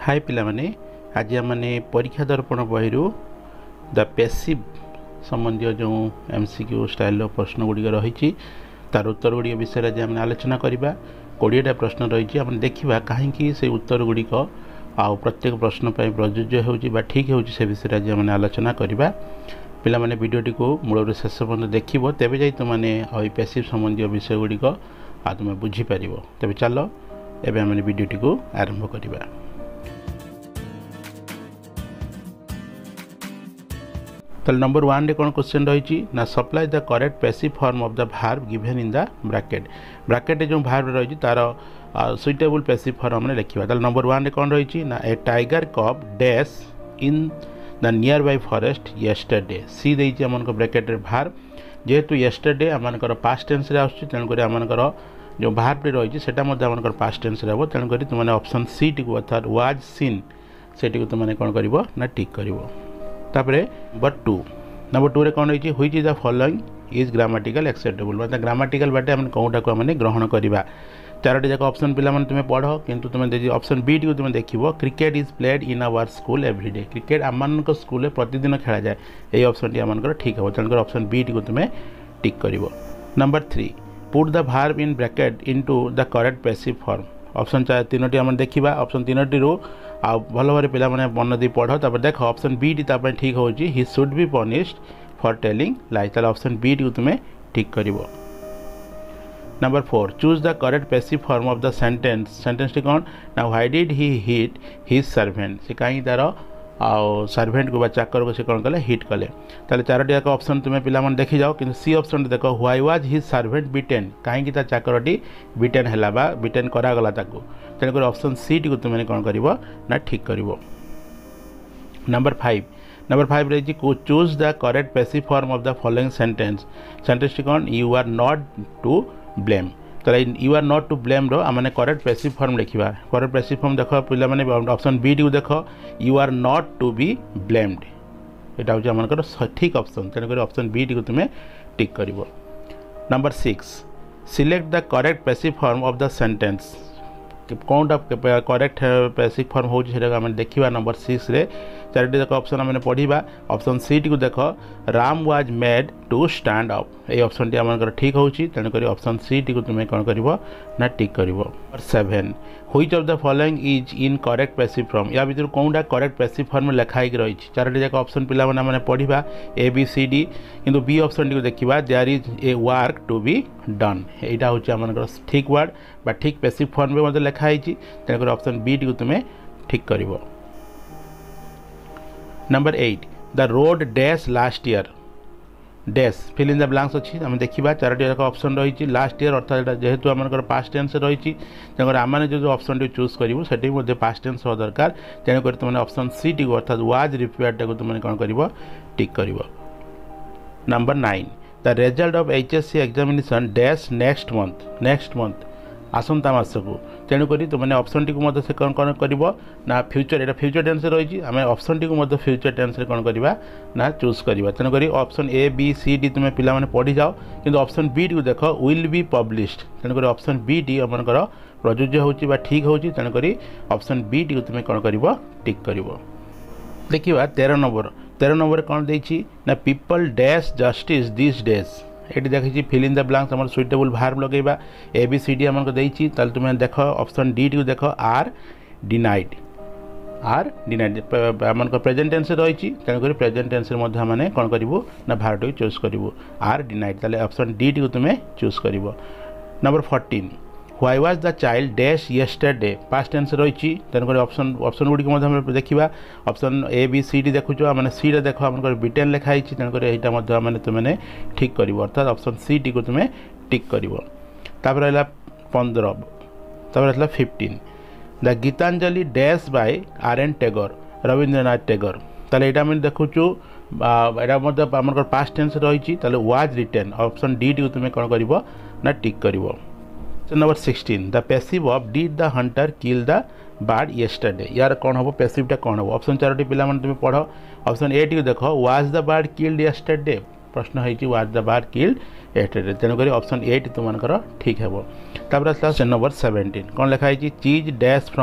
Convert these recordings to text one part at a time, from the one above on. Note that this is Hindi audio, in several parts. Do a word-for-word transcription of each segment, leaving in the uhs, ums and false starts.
हाय पिला माने आज आमने परीक्षा दर्पण बही द पैसिव संबंधी जो एमसीक्यू स्टाइल प्रश्न गुड़िक रही तार उत्तर गुड़िक विषय आज आम आलोचना करवा कोड़ीटा प्रश्न रही आम देखा कहीं से उत्तर गुड़िक आ प्रत्येक प्रश्न पर प्रযোज्य हो ठीक हो विषय आज आम आलोचना करवा पिला माने वीडियोटी को मूल शेष पर्यटन देखो तेज जा तुमने पैसिव संबंधी विषय गुड़िक आ तुम बुझीपर तेज चल एवं वीडियोटी को आरंभ करवा। तो नंबर वन रे कौन क्वेश्चन रही ना supply the correct passive form of the verb given in the bracket bracket जो भार्ब रही तार सुइटेबल पैसिव फॉर्म में लिखा। तो नंबर वन रे कौन रही ना a tiger cub dash in the nearby forest yesterday C देती आम ब्रैकेट रे भार्ब जेहेतु येस्टरडे आमर पास्ट टेंस रे आसुची तेणुक आमर जो भार्ब रही है आमर पास्ट टेंस रे हम तेणुक तुमने ऑप्शन सी टी अर्थात वाज सीन से तुमने कौन कर ना टिक कर। तापर नंबर टू नंबर टू रे कौन रही which is the following is grammatical acceptable मतलब ग्रामाटिकल बाटे आम कौटा को आम ग्रहण करवा चारोटी जाक ऑप्शन पिला माने तुम्हें पढ़ किंतु तुम्हें ऑप्शन बी टी तुम्हें देखो cricket is played in our school everyday cricket आम स्कूल प्रतिदिन खेला जाए यही ऑप्शन टी आम ठीक है तेणुकर ऑप्शन बी टी तुम्हें टिक कर। Number three put the verb in bracket into the correct passive form option तीनोटी आम देखा ऑप्शन तीनोटी रू आ भल भाव पिला माने मन दी पढ़ तापर देख ऑप्शन बी टी तापर ठीक हो he should be punished for telling lie ताले ऑप्शन बी टी तुम्हें ठीक करिवो। Number four choose the correct passive form of the sentence sentence टी कौन ना why did he hit his servant से कहीं तार आउ सर्वेंट को चाकर को से कौन कले हिट कले ताले चारोटी जाक ऑप्शन तुम्हें पिला माने देखि जाओ कि सी ऑप्शन देख why was his servant beaten कहीं चाकरटी बिटेन है बिटेन करागला तेणुक ऑप्शन सी टी को तुमने कौन कर ना ठीक कर। नंबर फाइव नंबर फाइव रही choose the correct passive form of the following sentence sentence टी कौन you are not to blame तो you are not to blame रो आम करेक्ट पैसिव फॉर्म लिखा करेक्ट पैसिव फॉर्म देख पिला माने ऑप्शन बी टी को देख you are not to be blamed यहाँ हूँ आमर ठीक ऑप्शन तेणुक ऑप्शन बी टी को तुम्हें टिक कर। Number six select the correct passive form of the sentence कौनटा करेक्ट पैसिव फॉर्म हो देखा। नंबर सिक्स रे चारोटी जाक ऑप्शन आम पढ़ा ऑप्शन सी टी को देख Ram was made to stand up ये ऑप्शन टी आम ठीक हो तेणुक ऑप्शन सी टी को तुम्हें कौन कर ना टिक कर। Seven which of the following is in correct passive form या भर कौनटा करेक्ट पैसिव फॉर्म में लिखाई रही चारोटी जाक ऑप्शन पिला माने पढ़ा ए बी सी डी किंतु बी ऑप्शन टी को देखा there is a work to be done यहाँ हूँ आम ठीक वर्ड बा ठीक पैसिव फॉर्म में मतलब लिखाई तेणुक ऑप्शन बी टी को तुम्हें ठीक कर। Number eight the road dash last year dash fill in the blanks अच्छी आम देखा चारोटी जाक ऑप्शन रही लास्ट ईयर अर्थात जेहेतु आम पास्ट टेंस रही आम जो ऑप्शन टी चूज करूँ से पास्ट टेंस हो दरकार तेणुक तुमने ऑप्शन सी टी को अर्थात वाज रिपेयर्ड टाक तुमने कौन कर टिक कर। Number nine the result of H S C examination dash next month next month आसंता मास को तेणुक तुमने ऑप्शन टी को से कौन कौन कर ना फ्यूचर यहाँ फ्यूचर टेंस रही आम ऑप्शन टी को फ्यूचर टेंस कौन करवा ना चूज करवा तेणुक option A B C D तुम्हें पिला माने पढ़ी जाओ किंतु ऑप्शन बी टी को देख विल बी पब्लिश्ड तेणुक ऑप्शन बी टी आम प्रযোज्य हो ठीक हो तेणुक ऑप्शन बी टी को तुम्हें कौन कर टिक कर। देखा तेरह नंबर तेरह नंबर कौन देती ना people dash justice this days ये देखी फिल इन द ब्लैंक्स आम सुइटेबल भार्ब लगेगा ए बी सी डी आमको देती तुम्हें देख ऑप्शन डी टी को देख आर डिनाइड आर डिनाइड आम प्रेजेंट टेंस रही तेणुक प्रेजेंट टेंस मैंने कौन करूँ ना भार्ब टी चूज करूँ आर डिनाइड ताले ऑप्शन डी टी को तुम्हें चूज कर। Number fourteen why was the child dash yesterday past tense रही तेणुक ऑप्शन ऑप्शन गुड़िक देखा option A B C D देखुच मैंने सी रे देख आम बिटेन लिखाई तेणुक यहाँ मैंने तुमने ठीक कर अर्थात ऑप्शन सी टी को तुम्हें टिक कर। रहा पंद्रह तापर fifteen the Gitanjali dash by R N Tagore Rabindranath Tagore ताले यहाँ मैंने देखुचु यहाँ आम पास्ट टेंस रही वाज रिटेन ऑप्शन डी टी को तुम्हें कौन कर ना टिक कर। Number sixteen the passive of did the hunter kill the bird yesterday यार कौन हम पैसिवटा कौन हम ऑप्शन चारोटी पिला माने तुम्हें पढ़ ऑप्शन ए टी को देख was the bird killed yesterday प्रश्न है was the bird killed yesterday तेणुक ऑप्शन ए टी तुम ठीक है। नंबर सेवेंटीन कौन लिखाई चीज डैश फ्रॉम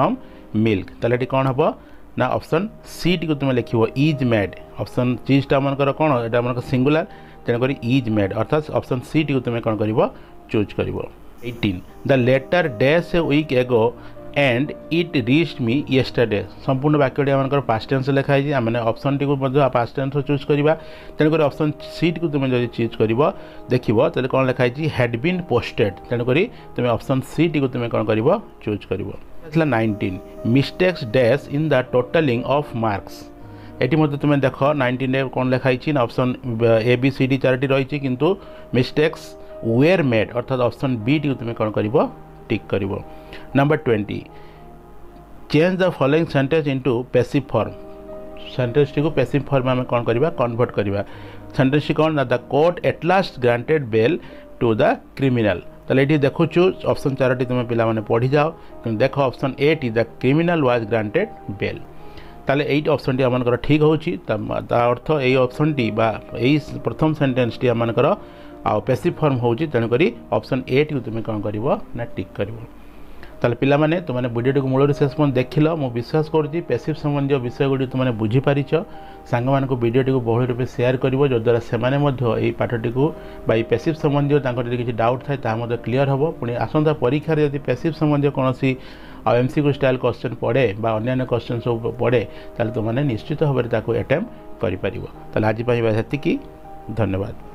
मिल्क ताले कौन हम ना ऑप्शन सी टी को तुम लिख इज मेड ऑप्शन चीजटा मनकर कौन एटा मन सिंगुलर तेणुक इज मेड अर्थात ऑप्शन सी टी को तुम कौन कर चूज कर eighteen the letter dash a week ago and it reached me yesterday संपूर्ण वाक्यटी आम पास्ट टेंस लिखाई आम ऑप्शन टी को पास्ट टेंस चूज करवा तेणुक ऑप्शन सी टी को तुम जो चूज कर देखो तो कौन लिखाई हैड बीन पोस्टेड तेणुक तुम ऑप्शन सी टी को तुम कौन कर चूज कर nineteen mistakes dash in the totalling of marks ये तुम देख नाइंटीन कौन लिखाई ना option A B C D चारोटी रही किंतु मिस्टेक्स वेयर मेड अर्थात ऑप्शन बी टी को तुम कौन कर टिक कर number twenty change the following sentence into passive form sentence टी को पैसिव फॉर्म में कौन करवा कन्वर्ट करवा सेंटेंस टी कौन ना the court at last granted bail to the criminal ताले ये देखुचु ऑप्शन चारोटी तुम पिला माने पढ़ी जाओ कि देख ऑप्शन ए टी the criminal was granted bail ताले एट ऑप्शन टी आमनकर ठीक होची ता अर्थ ए ऑप्शन टी बा ए प्रथम सेंटेंस टी आमनकर आ पैसिव फॉर्म होची तेणुक ऑप्शन ए टी को तुम कौन कर ना टिक कर ताले पिला माने तुमने वीडियो को मूल शेष पर्यंत देखिल मु विश्वास करुँची पैसिव संबंधी विषय गुड़ी तुमने बुझीपार सांग मान वीडियो टी बहुल रूपे शेयर कर जद्वारा से पाठटी को पैसिव संबंधी किसी डाउट थाए क्लीयर हम पुणी आसंता परीक्षा यदि पैसिव संबंधी कौन एमसीक्यू स्टाइल क्वेश्चन पड़े अन्य क्वेश्चन सब पड़े तुमने निश्चित भाव में अटेम्प्ट कर आज धन्यवाद।